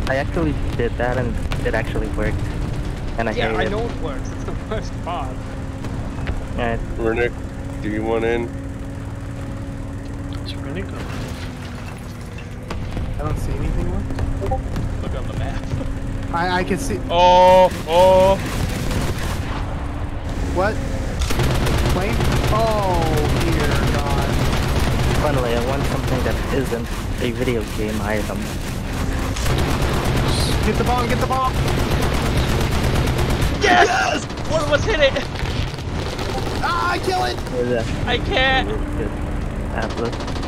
I actually did that and it actually worked. And I hate it. Yeah, I know it works. It's the worst part. Alright. Renick, do you want in? It's really good. I don't see anything left. Look on the map. I can see. Oh! What? Plane? Oh, dear God. Finally, I want something that isn't a video game item. Get the bomb, get the bomb! Yes! One of us hit it! Ah, I kill it! Yeah. I can't! Good. Atlas.